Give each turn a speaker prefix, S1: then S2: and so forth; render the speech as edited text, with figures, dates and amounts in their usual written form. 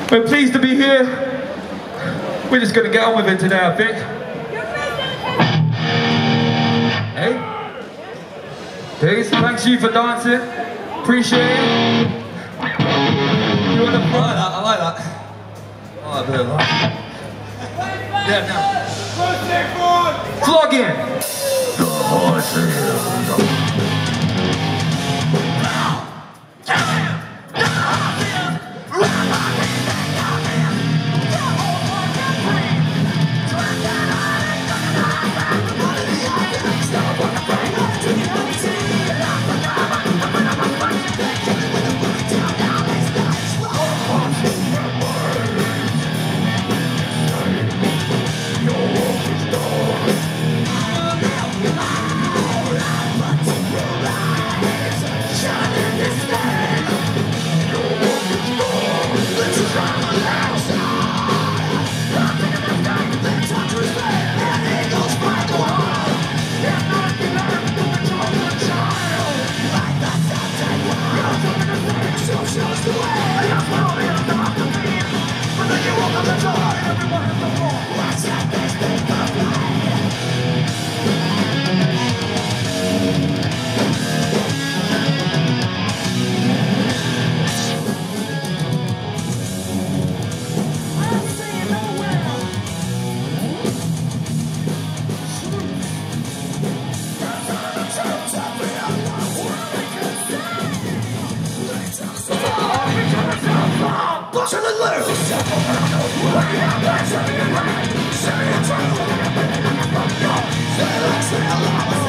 S1: We're pleased to be here. We're just gonna get on with it today, I think. Hey? Peace, thanks you for dancing. Appreciate it. You wanna front?
S2: I like that. I like a bit of that. Yeah, no.
S1: Vlog in.
S3: The horses. To the left.